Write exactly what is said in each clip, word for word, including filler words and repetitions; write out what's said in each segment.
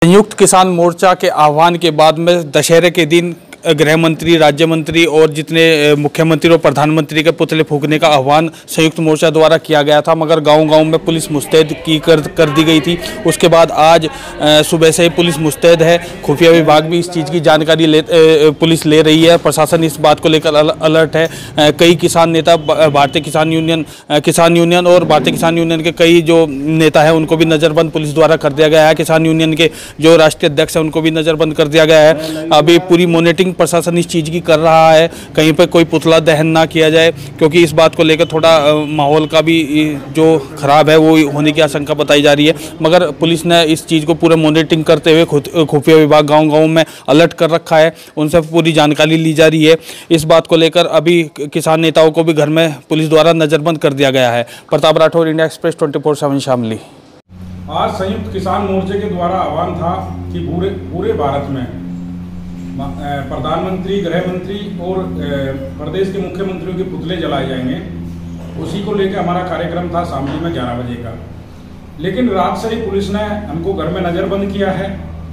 संयुक्त किसान मोर्चा के आह्वान के बाद में दशहरे के दिन गृह मंत्री, राज्य मंत्री और जितने मुख्यमंत्री और प्रधानमंत्री के पुतले फूंकने का आह्वान संयुक्त मोर्चा द्वारा किया गया था, मगर गांव-गांव में पुलिस मुस्तैद की कर कर दी गई थी। उसके बाद आज सुबह से ही पुलिस मुस्तैद है। खुफिया विभाग भी इस चीज़ की जानकारी ले पुलिस ले रही है। प्रशासन इस बात को लेकर अलर्ट है। कई किसान नेता, भारतीय किसान यूनियन किसान यूनियन और भारतीय किसान यूनियन के कई जो नेता हैं उनको भी नज़रबंद पुलिस द्वारा कर दिया गया है। किसान यूनियन के जो राष्ट्रीय अध्यक्ष हैं उनको भी नज़रबंद कर दिया गया है। अभी पूरी मॉनिटरिंग प्रशासन इस चीज़ की कर रहा है, कहीं पर कोई पुतला दहन ना किया जाए, क्योंकि इस बात को लेकर थोड़ा माहौल का भी जो खराब है वो होने की आशंका बताई जा रही है। मगर पुलिस ने इस चीज़ को पूरा मॉनिटरिंग करते हुए खुफिया विभाग गांव-गांव में अलर्ट कर रखा है, उनसे पूरी जानकारी ली जा रही है। इस बात को लेकर अभी किसान नेताओं को भी घर में पुलिस द्वारा नज़रबंद कर दिया गया है। Pratap Rathore, India Express twenty four seven Shamli. आज संयुक्त किसान मोर्चे के द्वारा आह्वान था कि पूरे पूरे भारत में प्रधानमंत्री, गृह मंत्री और प्रदेश के मुख्यमंत्रियों के पुतले जलाए जाएंगे। उसी को लेकर हमारा कार्यक्रम था शामली में ग्यारह बजे का। लेकिन रात से ही पुलिस ने हमको घर में नज़रबंद किया है।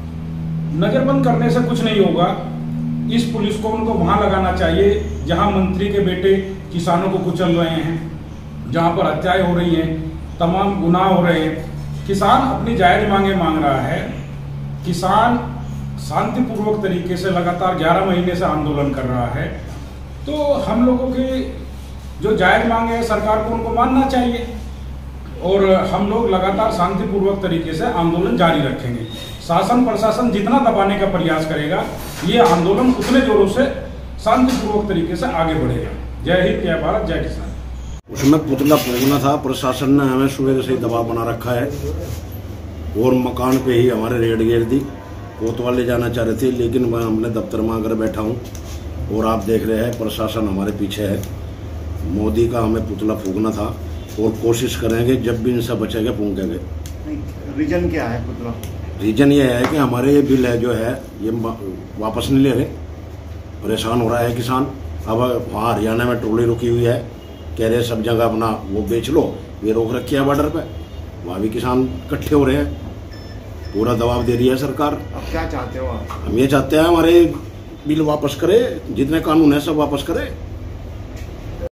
नज़रबंद करने से कुछ नहीं होगा। इस पुलिस को उनको वहां लगाना चाहिए जहां मंत्री के बेटे किसानों को कुचल रहे हैं, जहां पर हत्याएं हो रही हैं, तमाम गुनाह हो रहे हैं। किसान अपनी जायज मांगे मांग रहा है। किसान शांतिपूर्वक तरीके से लगातार ग्यारह महीने से आंदोलन कर रहा है। तो हम लोगों की जो जायज मांगे है सरकार को उनको मानना चाहिए और हम लोग लगातार शांतिपूर्वक तरीके से आंदोलन जारी रखेंगे। शासन प्रशासन जितना दबाने का प्रयास करेगा, ये आंदोलन उतने जोरों से शांतिपूर्वक तरीके से आगे बढ़ेगा। जय हिंद, जय भारत, जय किसान। उसमें पुतला फूंकना था। प्रशासन ने हमें सुबह से ही दबाव बना रखा है और मकान पे ही हमारे रेड घेर दी। कोतवाल ले जाना चाह रहे थे, लेकिन मैं हमने दफ्तर में आकर बैठा हूँ और आप देख रहे हैं प्रशासन हमारे पीछे है। मोदी का हमें पुतला फूंकना था और कोशिश करेंगे जब भी इनसे बचेंगे फूंकेंगे। रीजन क्या है पुतला? रीजन ये है कि हमारे ये बिल है जो है ये वापस नहीं ले रहे। परेशान हो रहा है किसान। अब वहाँ हरियाणा में ट्रोली रुकी हुई है, कह रहे सब जगह अपना वो बेच लो, ये रोक रखी है बॉर्डर पे। वहाँ भी किसान इकट्ठे हो रहे हैं, पूरा दबाव दे रही है सरकार। अब क्या चाहते हो आप? हम ये चाहते हैं हमारे बिल वापस करे, जितने कानून है सब वापस करे।